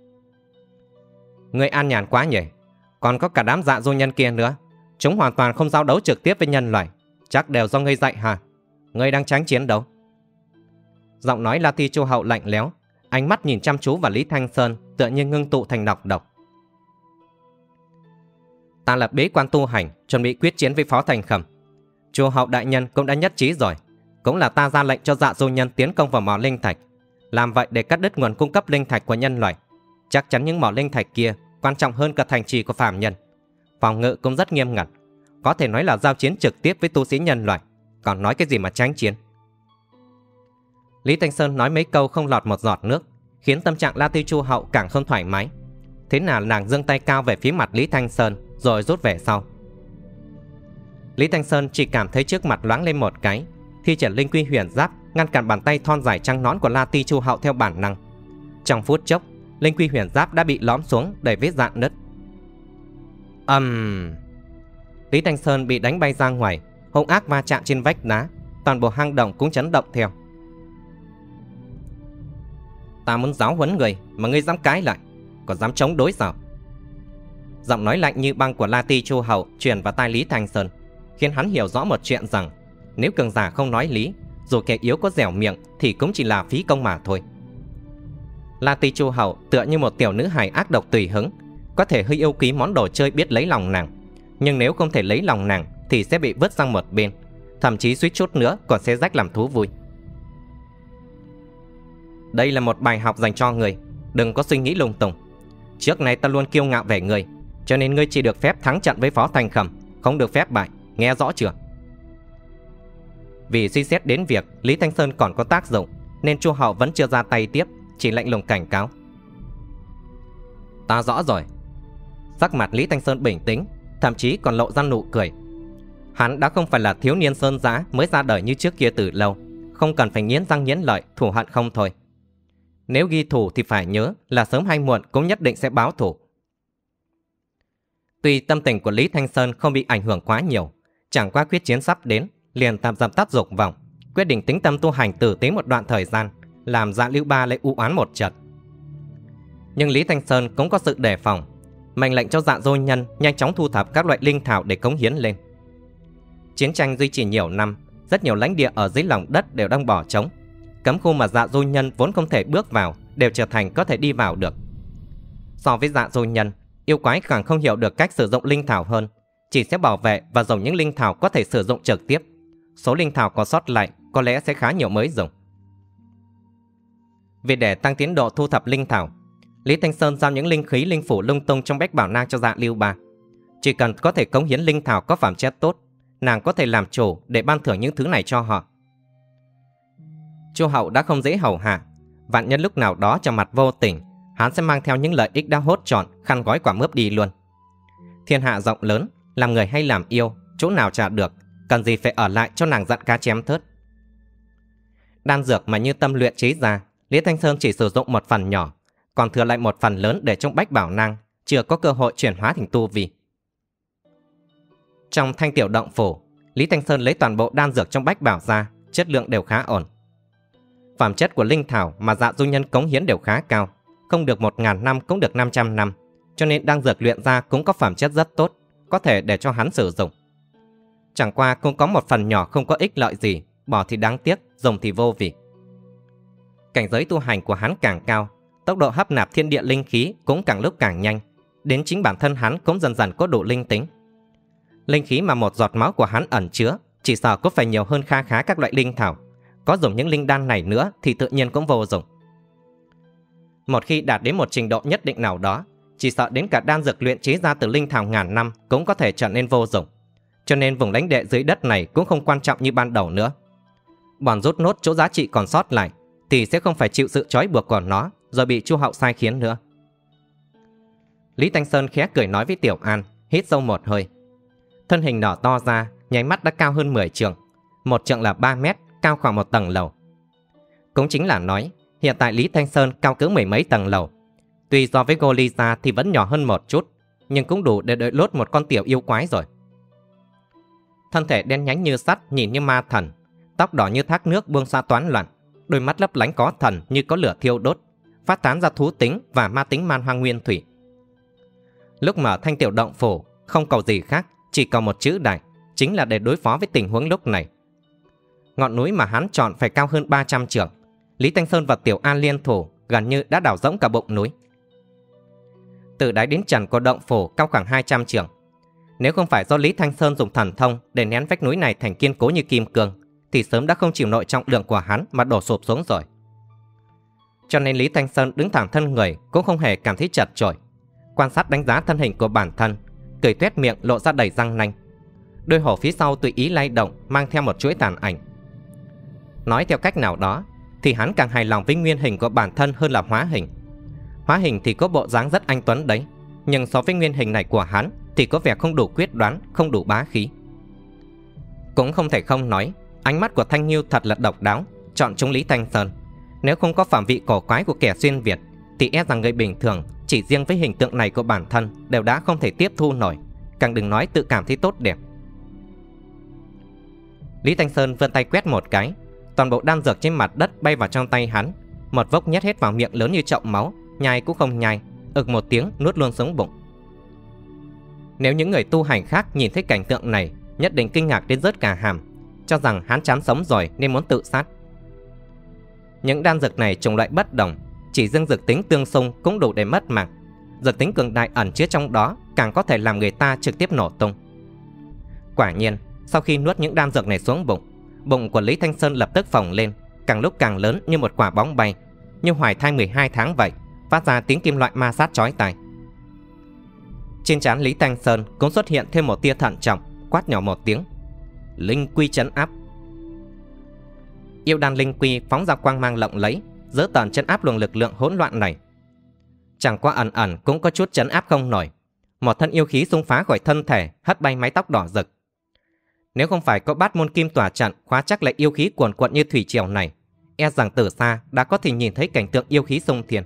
Ngươi an nhàn quá nhỉ, còn có cả đám dạ du nhân kia nữa. Chúng hoàn toàn không giao đấu trực tiếp với nhân loại, chắc đều do ngươi dạy hả? Ngươi đang tránh chiến đấu. Giọng nói La Ti Chu Hậu lạnh lẽo, ánh mắt nhìn chăm chú vào Lý Thanh Sơn, tựa như ngưng tụ thành nọc độc. Ta là bế quan tu hành, chuẩn bị quyết chiến với Phó Thành Khẩm. Chu Hậu đại nhân cũng đã nhất trí rồi, cũng là ta ra lệnh cho dạ du nhân tiến công vào mỏ linh thạch, làm vậy để cắt đứt nguồn cung cấp linh thạch của nhân loại. Chắc chắn những mỏ linh thạch kia quan trọng hơn cả thành trì của phàm nhân. Phòng ngự cũng rất nghiêm ngặt, có thể nói là giao chiến trực tiếp với tu sĩ nhân loại, còn nói cái gì mà tránh chiến. Lý Thanh Sơn nói mấy câu không lọt một giọt nước, khiến tâm trạng La Ti Chu Hậu càng không thoải mái. Thế nào nàng giương tay cao về phía mặt Lý Thanh Sơn, rồi rút về sau. Lý Thanh Sơn chỉ cảm thấy trước mặt loáng lên một cái, thi triển linh quy huyền giáp ngăn cản bàn tay thon dài trắng nón của La Ti Chu Hậu theo bản năng. Trong phút chốc, linh quy huyền giáp đã bị lõm xuống đầy vết rạn nứt. Ầm! Um... Lý Thanh Sơn bị đánh bay ra ngoài, hung ác va chạm trên vách đá, toàn bộ hang động cũng chấn động theo. Ta muốn giáo huấn người mà ngươi dám cãi lại, còn dám chống đối sao? Giọng nói lạnh như băng của La Ti Chu Hậu truyền vào tai Lý Thanh Sơn, khiến hắn hiểu rõ một chuyện rằng nếu cường giả không nói lý, dù kẻ yếu có dẻo miệng thì cũng chỉ là phí công mà thôi. La Ti Chu Hậu tựa như một tiểu nữ hài ác độc tùy hứng, có thể hơi yêu quý món đồ chơi biết lấy lòng nàng, nhưng nếu không thể lấy lòng nàng thì sẽ bị vứt sang một bên, thậm chí suýt chút nữa còn sẽ rách làm thú vui. Đây là một bài học dành cho người, đừng có suy nghĩ lung tung. Trước này ta luôn kiêu ngạo về người, cho nên ngươi chỉ được phép thắng trận với Phó Thành Khẩm, không được phép bại, nghe rõ chưa? Vì suy xét đến việc Lý Thanh Sơn còn có tác dụng, nên Chu Hậu vẫn chưa ra tay tiếp, chỉ lạnh lùng cảnh cáo. Ta rõ rồi. Sắc mặt Lý Thanh Sơn bình tĩnh, thậm chí còn lộ ra nụ cười. Hắn đã không phải là thiếu niên sơn dã mới ra đời như trước kia từ lâu, không cần phải nghiến răng nghiến lợi thù hận không thôi. Nếu ghi thù thì phải nhớ là sớm hay muộn cũng nhất định sẽ báo thù. Tuy tâm tình của Lý Thanh Sơn không bị ảnh hưởng quá nhiều, chẳng qua quyết chiến sắp đến, liền tạm dập tắt dục vọng, quyết định tĩnh tâm tu hành tử tế một đoạn thời gian, làm Dạ Lưu Ba lại u oán một trận. Nhưng Lý Thanh Sơn cũng có sự đề phòng, mệnh lệnh cho Dạ Du nhân nhanh chóng thu thập các loại linh thảo để cống hiến lên. Chiến tranh duy trì nhiều năm, rất nhiều lãnh địa ở dưới lòng đất đều đang bỏ trống. Cấm khu mà Dạ Du nhân vốn không thể bước vào đều trở thành có thể đi vào được. So với Dạ Du nhân, yêu quái càng không hiểu được cách sử dụng linh thảo hơn, chỉ sẽ bảo vệ và dùng những linh thảo có thể sử dụng trực tiếp. Số linh thảo có sót lại có lẽ sẽ khá nhiều mới dùng. Vì để tăng tiến độ thu thập linh thảo, Lý Thanh Sơn giao những linh khí linh phủ lung tung trong bách bảo nang cho Dạ Lưu Ba. Chỉ cần có thể cống hiến linh thảo có phẩm chất tốt, nàng có thể làm chủ để ban thưởng những thứ này cho họ. Chu Hậu đã không dễ hầu hạ, vạn nhân lúc nào đó trong mặt vô tình, hắn sẽ mang theo những lợi ích đã hốt trọn khăn gói quả mướp đi luôn. Thiên hạ rộng lớn, làm người hay làm yêu, chỗ nào trả được, cần gì phải ở lại cho nàng dặn cá chém thớt. Đan dược mà Như Tâm luyện chế ra, Lý Thanh Sơn chỉ sử dụng một phần nhỏ, còn thừa lại một phần lớn để trong bách bảo nang, chưa có cơ hội chuyển hóa thành tu vi. Trong Thanh Tiểu Động Phủ, Lý Thanh Sơn lấy toàn bộ đan dược trong bách bảo ra, chất lượng đều khá ổn. Phẩm chất của linh thảo mà Dạ Du nhân cống hiến đều khá cao, không được một ngàn năm cũng được năm trăm năm, cho nên đan dược luyện ra cũng có phẩm chất rất tốt, có thể để cho hắn sử dụng. Chẳng qua cũng có một phần nhỏ không có ích lợi gì, bỏ thì đáng tiếc, dùng thì vô vị. Cảnh giới tu hành của hắn càng cao, tốc độ hấp nạp thiên địa linh khí cũng càng lúc càng nhanh, đến chính bản thân hắn cũng dần dần có đủ linh tính. Linh khí mà một giọt máu của hắn ẩn chứa, chỉ sợ có phải nhiều hơn kha khá các loại linh thảo. Có dùng những linh đan này nữa thì tự nhiên cũng vô dụng. Một khi đạt đến một trình độ nhất định nào đó, chỉ sợ đến cả đan dược luyện chế ra từ linh thảo ngàn năm cũng có thể trở nên vô dụng. Cho nên vùng lãnh địa dưới đất này cũng không quan trọng như ban đầu nữa. Bọn rút nốt chỗ giá trị còn sót lại thì sẽ không phải chịu sự trói buộc của nó, rồi bị Chu Hậu sai khiến nữa. Lý Thanh Sơn khẽ cười nói với Tiểu An, hít sâu một hơi. Thân hình nở to ra, nháy mắt đã cao hơn mười trượng. Một trượng là ba mét, cao khoảng một tầng lầu. Cũng chính là nói, hiện tại Lý Thanh Sơn cao cỡ mười mấy tầng lầu. Tuy so với Golisa thì vẫn nhỏ hơn một chút, nhưng cũng đủ để đợi lốt một con tiểu yêu quái rồi. thân thể đen nhánh như sắt nhìn như ma thần, tóc đỏ như thác nước buông xõa toán loạn, đôi mắt lấp lánh có thần như có lửa thiêu đốt, phát tán ra thú tính và ma tính man hoang nguyên thủy. Lúc mở Thanh Tiểu động phủ, không cầu gì khác, chỉ cầu một chữ đại, chính là để đối phó với tình huống lúc này. Ngọn núi mà hắn chọn phải cao hơn ba trăm trượng. Lý Thanh Sơn và Tiểu An liên thủ gần như đã đào rỗng cả bụng núi. Từ đáy đến trần của động phủ cao khoảng hai trăm trượng. Nếu không phải do Lý Thanh Sơn dùng thần thông để nén vách núi này thành kiên cố như kim cương, thì sớm đã không chịu nổi trọng lượng của hắn mà đổ sụp xuống rồi. Cho nên Lý Thanh Sơn đứng thẳng thân người cũng không hề cảm thấy chật chội, quan sát đánh giá thân hình của bản thân, cười tuét miệng lộ ra đầy răng nanh. Đôi hổ phía sau tùy ý lay động, mang theo một chuỗi tàn ảnh. Nói theo cách nào đó thì hắn càng hài lòng với nguyên hình của bản thân hơn là hóa hình. Hóa hình thì có bộ dáng rất anh tuấn đấy, nhưng so với nguyên hình này của hắn thì có vẻ không đủ quyết đoán, không đủ bá khí. Cũng không thể không nói, ánh mắt của Thanh Nghiêu thật là độc đáo, chọn chúng Lý Thanh Sơn. Nếu không có phạm vị cổ quái của kẻ xuyên Việt thì e rằng người bình thường chỉ riêng với hình tượng này của bản thân đều đã không thể tiếp thu nổi, càng đừng nói tự cảm thấy tốt đẹp. Lý Thanh Sơn vươn tay quét một cái, toàn bộ đan dược trên mặt đất bay vào trong tay hắn, một vốc nhét hết vào miệng lớn như chậu máu, nhai cũng không nhai, ực một tiếng nuốt luôn xuống bụng. Nếu những người tu hành khác nhìn thấy cảnh tượng này, nhất định kinh ngạc đến rớt cả hàm, cho rằng hắn chán sống rồi nên muốn tự sát. Những đan dược này chủng loại bất đồng, chỉ riêng dược tính tương xung cũng đủ để mất mạng. Dược tính cường đại ẩn chứa trong đó càng có thể làm người ta trực tiếp nổ tung. Quả nhiên, sau khi nuốt những đan dược này xuống bụng, bụng của Lý Thanh Sơn lập tức phồng lên, càng lúc càng lớn như một quả bóng bay, như hoài thai mười hai tháng vậy, phát ra tiếng kim loại ma sát chói tai. Trên trán Lý Thanh Sơn cũng xuất hiện thêm một tia thận trọng, quát nhỏ một tiếng: Linh quy trấn áp. Yêu đan linh quy phóng ra quang mang lộng lẫy, dỡ tần trấn áp luồng lực lượng hỗn loạn này. Chẳng qua ẩn ẩn cũng có chút trấn áp không nổi, một thân yêu khí xung phá khỏi thân thể, hất bay mái tóc đỏ rực. Nếu không phải có bát môn kim tỏa trận khóa chắc lại yêu khí cuồn cuộn như thủy triều này, e rằng từ xa đã có thể nhìn thấy cảnh tượng yêu khí xung thiên.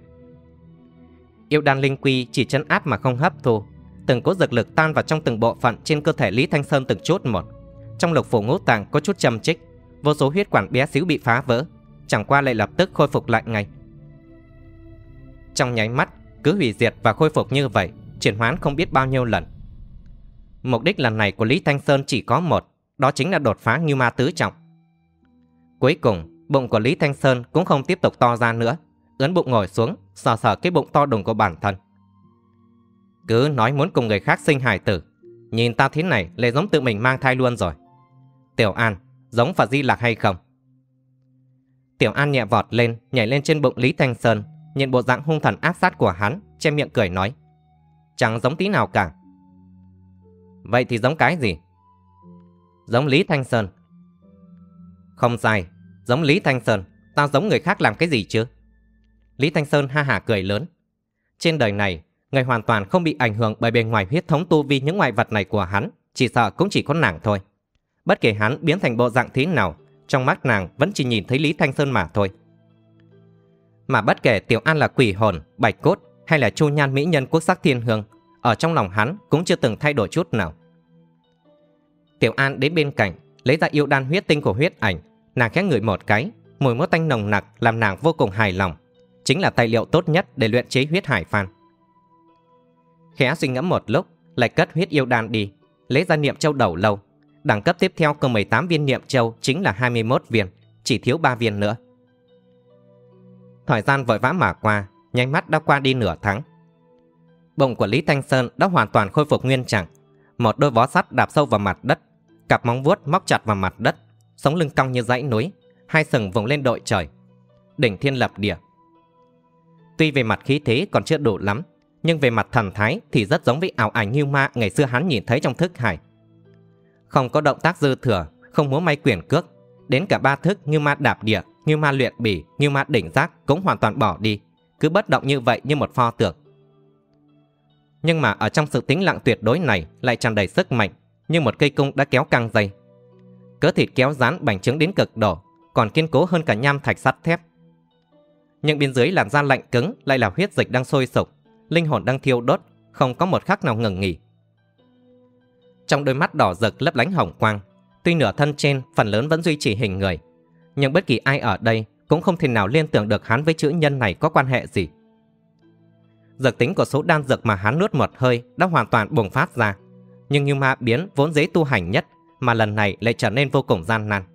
Yêu đan linh quy chỉ trấn áp mà không hấp thu, từng cỗ dược lực tan vào trong từng bộ phận trên cơ thể Lý Thanh Sơn từng chút một. Trong lục phủ ngũ tạng có chút châm chích, vô số huyết quản bé xíu bị phá vỡ, chẳng qua lại lập tức khôi phục lại ngay. Trong nháy mắt, cứ hủy diệt và khôi phục như vậy, chuyển hoán không biết bao nhiêu lần. Mục đích lần này của Lý Thanh Sơn chỉ có một, đó chính là đột phá Ngưu Ma tứ trọng. Cuối cùng, bụng của Lý Thanh Sơn cũng không tiếp tục to ra nữa, ướn bụng ngồi xuống, sờ sờ cái bụng to đùng của bản thân. Cứ nói muốn cùng người khác sinh hài tử, nhìn ta thế này lại giống tự mình mang thai luôn rồi. Tiểu An, giống Phật Di Lạc hay không? Tiểu An nhẹ vọt lên, nhảy lên trên bụng Lý Thanh Sơn, nhìn bộ dạng hung thần ác sát của hắn, che miệng cười nói: Chẳng giống tí nào cả. Vậy thì giống cái gì? Giống Lý Thanh Sơn. Không sai, giống Lý Thanh Sơn. Tao giống người khác làm cái gì chứ? Lý Thanh Sơn ha hả cười lớn. Trên đời này, người hoàn toàn không bị ảnh hưởng bởi bề ngoài huyết thống tu vi những ngoại vật này của hắn, chỉ sợ cũng chỉ có nàng thôi. Bất kể hắn biến thành bộ dạng thế nào, trong mắt nàng vẫn chỉ nhìn thấy Lý Thanh Sơn mà thôi. Mà bất kể Tiểu An là quỷ hồn, bạch cốt hay là chu nhan mỹ nhân quốc sắc thiên hương, ở trong lòng hắn cũng chưa từng thay đổi chút nào. Tiểu An đến bên cạnh, lấy ra yêu đan huyết tinh của huyết ảnh, nàng khẽ ngửi một cái, mùi mốt tanh nồng nặc làm nàng vô cùng hài lòng, chính là tài liệu tốt nhất để luyện chế huyết hải phan. Khẽ suy ngẫm một lúc, lại cất huyết yêu đan đi, lấy ra niệm châu đầu lâu. Đẳng cấp tiếp theo có mười tám viên niệm châu chính là hai mươi mốt viên, chỉ thiếu ba viên nữa. Thời gian vội vã mà qua, nháy mắt đã qua đi nửa tháng. Bụng của Lý Thanh Sơn đã hoàn toàn khôi phục nguyên trạng, một đôi vó sắt đạp sâu vào mặt đất, cặp móng vuốt móc chặt vào mặt đất, sống lưng cong như dãy núi, hai sừng vùng lên đội trời, đỉnh thiên lập địa. Tuy về mặt khí thế còn chưa đủ lắm, nhưng về mặt thần thái thì rất giống với ảo ảnh Ngưu Ma ngày xưa hắn nhìn thấy trong thức hải. Không có động tác dư thừa, không múa may quyển cước, đến cả ba thức Ngưu Ma đạp địa, Ngưu Ma luyện bỉ, Ngưu Ma đỉnh giác cũng hoàn toàn bỏ đi, cứ bất động như vậy như một pho tượng. Nhưng mà ở trong sự tĩnh lặng tuyệt đối này lại tràn đầy sức mạnh, như một cây cung đã kéo căng dây. Cớ thịt kéo dán bành trướng đến cực độ, còn kiên cố hơn cả nham thạch sắt thép. Nhưng bên dưới làn da lạnh cứng lại là huyết dịch đang sôi sục, linh hồn đang thiêu đốt, không có một khắc nào ngừng nghỉ. Trong đôi mắt đỏ rực lấp lánh hồng quang, Tuy nửa thân trên phần lớn vẫn duy trì hình người, nhưng bất kỳ ai ở đây cũng không thể nào liên tưởng được hắn với chữ nhân này có quan hệ gì. Dược tính của số đan dược mà hắn nuốt một hơi đã hoàn toàn bùng phát ra, nhưng Ngưu Ma Biến vốn dễ tu hành nhất mà lần này lại trở nên vô cùng gian nan.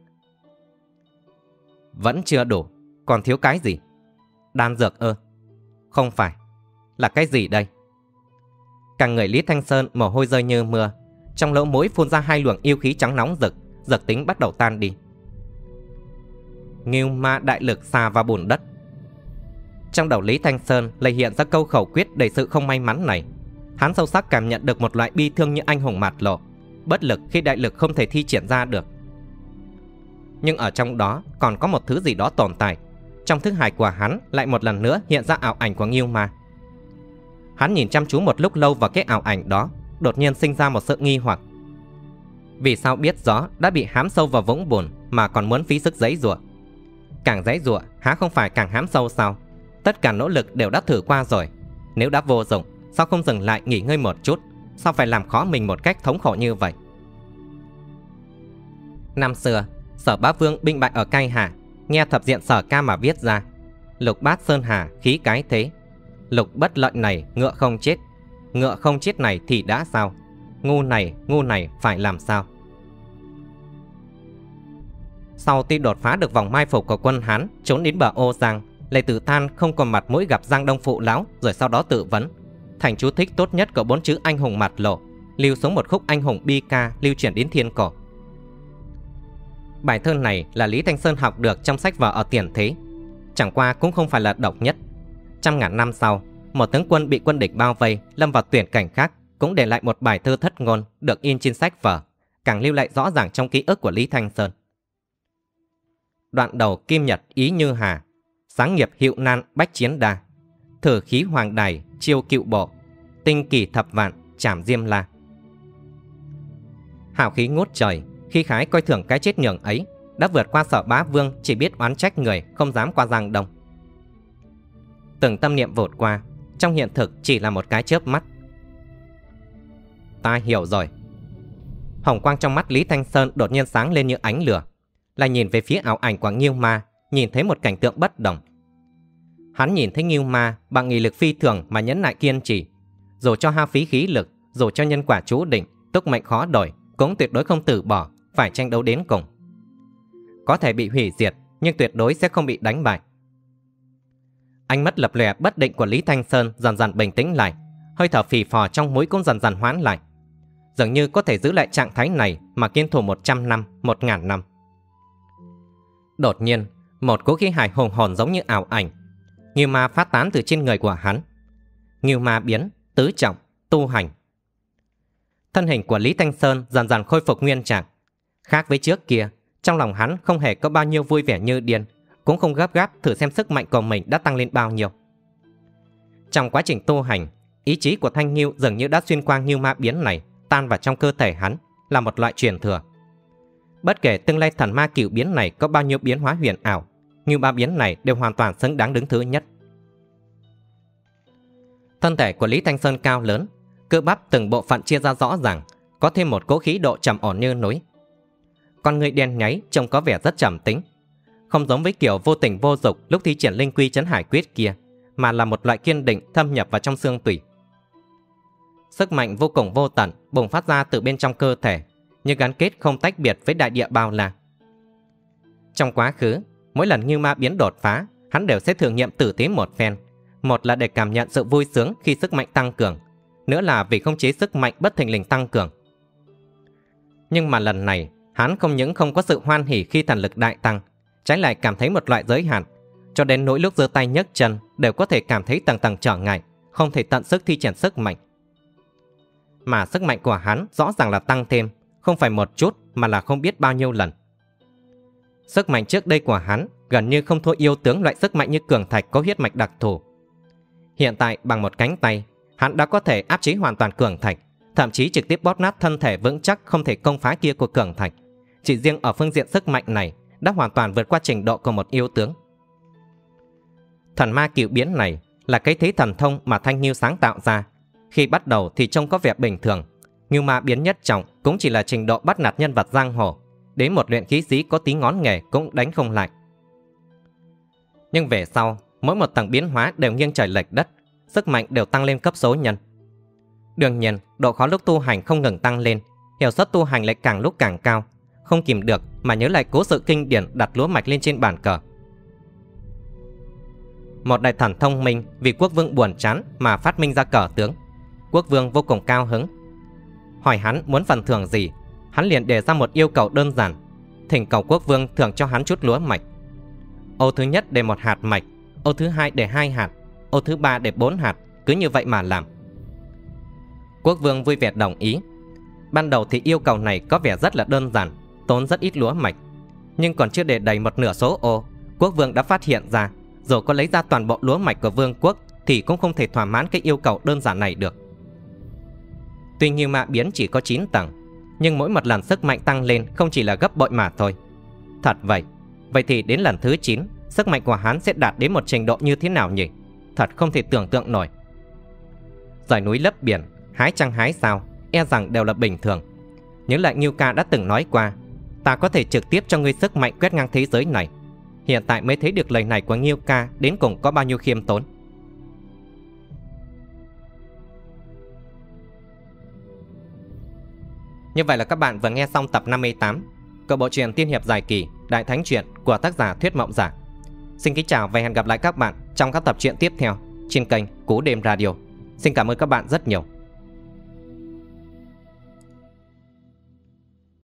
Vẫn chưa đủ, còn thiếu cái gì? Đan dược ư? Không phải. Là cái gì đây? Cả người Lý Thanh Sơn mồ hôi rơi như mưa, trong lỗ mũi phun ra hai luồng yêu khí trắng nóng rực, dược tính bắt đầu tan đi. Ngưu Ma đại lực xà vào bùn đất. Trong đầu Lý Thanh Sơn lại hiện ra câu khẩu quyết đầy sự không may mắn này. Hắn sâu sắc cảm nhận được một loại bi thương như anh hùng mạt lộ, bất lực khi đại lực không thể thi triển ra được. Nhưng ở trong đó còn có một thứ gì đó tồn tại. Trong thức hải của hắn lại một lần nữa hiện ra ảo ảnh của Ngưu Ma. Hắn nhìn chăm chú một lúc lâu vào cái ảo ảnh đó, đột nhiên sinh ra một sự nghi hoặc. Vì sao biết rõ đã bị hãm sâu vào vũng bùn mà còn muốn phí sức giãy giụa? Càng giãy giụa há không phải càng hãm sâu sao? Tất cả nỗ lực đều đã thử qua rồi, nếu đã vô dụng, sao không dừng lại nghỉ ngơi một chút? Sao phải làm khó mình một cách thống khổ như vậy? Năm xưa, Sở Bá Vương binh bại ở Cai Hà, nghe thập diện Sở Ca mà viết ra: lục bát sơn hà khí cái thế, lục bất lợi này ngựa không chết, ngựa không chết này thì đã sao? Ngu này, ngu này phải làm sao? Sau khi đột phá được vòng mai phục của quân Hán, trốn đến bờ Ô Giang, Lê Tử Than không còn mặt mũi gặp Giang Đông phụ lão, rồi sau đó tự vấn thành chú thích tốt nhất của bốn chữ anh hùng mặt lộ, lưu xuống một khúc anh hùng bi ca lưu truyền đến thiên cổ. Bài thơ này là Lý Thanh Sơn học được trong sách vở ở tiền thế, chẳng qua cũng không phải là độc nhất. Trăm ngàn năm sau, một tướng quân bị quân địch bao vây, lâm vào tuyển cảnh khác, cũng để lại một bài thơ thất ngôn được in trên sách vở, càng lưu lại rõ ràng trong ký ức của Lý Thanh Sơn. Đoạn đầu kim nhật ý như hà, sáng nghiệp hiệu nan bách chiến đa, thử khí hoàng đài chiêu cựu bộ, tinh kỳ thập vạn trảm diêm la. Hào khí ngút trời, khi khái coi thường cái chết nhường ấy, đã vượt qua Sở Bá Vương chỉ biết oán trách người, không dám qua Giang Đông. Từng tâm niệm vụt qua, trong hiện thực chỉ là một cái chớp mắt. Ta hiểu rồi. Hồng quang trong mắt Lý Thanh Sơn đột nhiên sáng lên như ánh lửa, lại nhìn về phía ảo ảnh của Ngưu Ma, nhìn thấy một cảnh tượng bất đồng. Hắn nhìn thấy Ngưu Ma bằng nghị lực phi thường mà nhẫn nại kiên trì, dù cho hao phí khí lực, dù cho nhân quả chú định, túc mệnh khó đổi, cũng tuyệt đối không từ bỏ, phải tranh đấu đến cùng. Có thể bị hủy diệt, nhưng tuyệt đối sẽ không bị đánh bại. Ánh mắt lập lòe bất định của Lý Thanh Sơn dần dần bình tĩnh lại, hơi thở phì phò trong mũi cũng dần dần hoãn lại, dường như có thể giữ lại trạng thái này mà kiên thủ một trăm năm, một ngàn năm. Đột nhiên, một cỗ khí hải hùng hồn giống như ảo ảnh, Ngưu Ma phát tán từ trên người của hắn. Ngưu Ma biến, tứ trọng, tu hành. Thân hình của Lý Thanh Sơn dần dần khôi phục nguyên trạng. Khác với trước kia, trong lòng hắn không hề có bao nhiêu vui vẻ như điên, cũng không gấp gáp thử xem sức mạnh của mình đã tăng lên bao nhiêu. Trong quá trình tu hành, ý chí của Thanh Ngưu dường như đã xuyên qua Ngưu Ma biến này, tan vào trong cơ thể hắn, là một loại truyền thừa. Bất kể tương lai thần ma cửu biến này có bao nhiêu biến hóa huyền ảo, Ngưu Ma biến này đều hoàn toàn xứng đáng đứng thứ nhất. Thân thể của Lý Thanh Sơn cao lớn, cơ bắp từng bộ phận chia ra rõ ràng, có thêm một cỗ khí độ trầm ổn như núi. Con người đen nháy trông có vẻ rất trầm tĩnh, không giống với kiểu vô tình vô dục lúc thi triển linh quy trấn hải quyết kia, mà là một loại kiên định thâm nhập vào trong xương tủy. Sức mạnh vô cùng vô tận bùng phát ra từ bên trong cơ thể, nhưng gắn kết không tách biệt với đại địa bao la. Trong quá khứ, mỗi lần Ngưu Ma biến đột phá, hắn đều sẽ thử nghiệm tử tế một phen, một là để cảm nhận sự vui sướng khi sức mạnh tăng cường, nữa là vì khống chế sức mạnh bất thình lình tăng cường. Nhưng mà lần này, hắn không những không có sự hoan hỉ khi thần lực đại tăng, trái lại cảm thấy một loại giới hạn, cho đến nỗi lúc giơ tay nhấc chân đều có thể cảm thấy tầng tầng trở ngại, không thể tận sức thi triển sức mạnh. Mà sức mạnh của hắn rõ ràng là tăng thêm, không phải một chút mà là không biết bao nhiêu lần. Sức mạnh trước đây của hắn gần như không thua yêu tướng loại sức mạnh như cường thạch có huyết mạch đặc thù. Hiện tại bằng một cánh tay, hắn đã có thể áp chế hoàn toàn cường thạch, thậm chí trực tiếp bóp nát thân thể vững chắc không thể công phá kia của cường thạch. Chỉ riêng ở phương diện sức mạnh này đã hoàn toàn vượt qua trình độ của một yêu tướng. Thần ma cửu biến này là cái thế thần thông mà Thanh Ngưu sáng tạo ra. Khi bắt đầu thì trông có vẻ bình thường, Ngưu Ma biến nhất trọng cũng chỉ là trình độ bắt nạt nhân vật giang hồ, đến một luyện khí sĩ có tí ngón nghề cũng đánh không lại. Nhưng về sau, mỗi một tầng biến hóa đều nghiêng trời lệch đất, sức mạnh đều tăng lên cấp số nhân. Đương nhiên, độ khó lúc tu hành không ngừng tăng lên, hiệu suất tu hành lại càng lúc càng cao, không kìm được mà nhớ lại cố sự kinh điển đặt lúa mạch lên trên bàn cờ. Một đại thần thông minh vì quốc vương buồn chán mà phát minh ra cờ tướng. Quốc vương vô cùng cao hứng, hỏi hắn muốn phần thưởng gì. Hắn liền đề ra một yêu cầu đơn giản, thỉnh cầu quốc vương thưởng cho hắn chút lúa mạch. Ô thứ nhất để một hạt mạch, ô thứ hai để hai hạt, ô thứ ba để bốn hạt, cứ như vậy mà làm. Quốc vương vui vẻ đồng ý. Ban đầu thì yêu cầu này có vẻ rất là đơn giản, tốn rất ít lúa mạch. Nhưng còn chưa để đầy một nửa số ô, quốc vương đã phát hiện ra, dù có lấy ra toàn bộ lúa mạch của vương quốc thì cũng không thể thỏa mãn cái yêu cầu đơn giản này được. Tuy như mạ biến chỉ có chín tầng, nhưng mỗi một lần sức mạnh tăng lên không chỉ là gấp bội mà thôi. Thật vậy, vậy thì đến lần thứ chín, sức mạnh của hắn sẽ đạt đến một trình độ như thế nào nhỉ? Thật không thể tưởng tượng nổi. Rời núi lấp biển, hái trăng hái sao, e rằng đều là bình thường. Nhớ lại Ngưu Ca đã từng nói qua, ta có thể trực tiếp cho ngươi sức mạnh quét ngang thế giới này. Hiện tại mới thấy được lời này của Ngưu Ca đến cùng có bao nhiêu khiêm tốn. Như vậy là các bạn vừa nghe xong tập năm mươi tám của bộ truyện tiên hiệp dài kỳ Đại Thánh Truyện của tác giả Thuyết Mộng Giả. Xin kính chào và hẹn gặp lại các bạn trong các tập truyện tiếp theo trên kênh Cú Đêm Radio. Xin cảm ơn các bạn rất nhiều.